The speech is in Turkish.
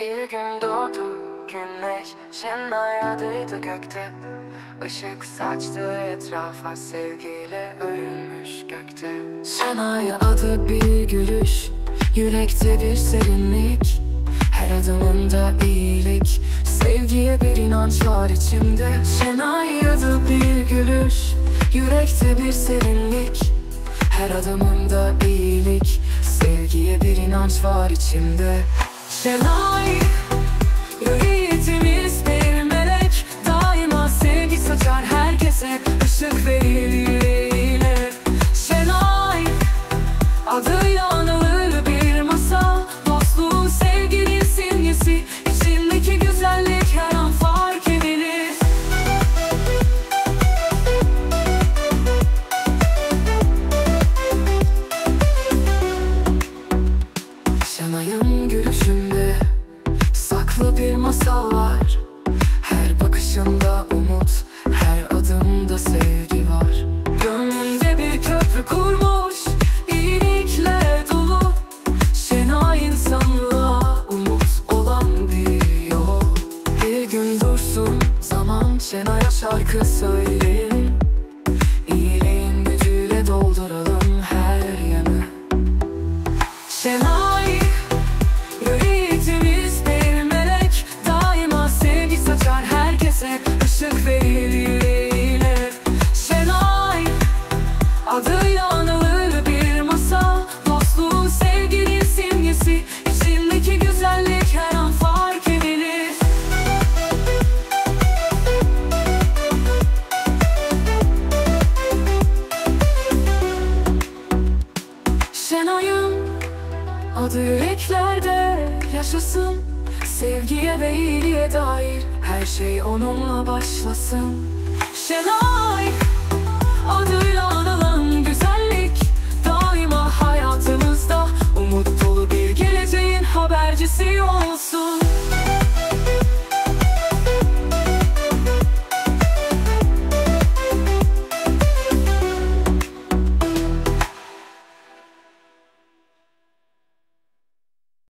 Bir gün doğdu güneş, Şenay adıydı gökte. Işık saçtı etrafa, sevgiyle örülmüş gökte. Şenay adı bir gülüş, yürekte bir serinlik. Her adımında iyilik, sevgiye bir inanç var içimde. Şenay adı bir gülüş, yürekte bir serinlik. Her adımında iyilik, sevgiye bir inanç var içimde. Şenay, yüreğimiz bir melek, daima sevgi saçar herkese, ışık verir yüreğiyle. Şenay, adıyla anılır bir masal, dostluğun sevginin simgesi, içindeki güzellik her an fark edilir. Şenay'ın gülüşünde saklı bir masal var. Her bakışında umut, her adımda sevgi var. Gönlünde bir köprü kurmuş, iyilikle dolu. Şenay insanlığa umut olan bir yol. Bir gün dursun zaman, Şenay'a şarkı söyleyin. İyiliğin gücüyle dolduralım her yanı. Şenay, yüreğimiz bir melek, daima sevgi saçar herkese, ışık verir yüreğiyle. Şenay, adıyla anılır bir masal, dostluğun sevginin simgesi, içindeki güzellik her an fark edilir. Şenay'ın adı yüreklerde yaşasın, sevgiye ve iyiliğe dair her şey onunla başlasın. Şenay, adıyla anılan güzellik, daima hayatımızda umut dolu bir geleceğin habercisi olsun.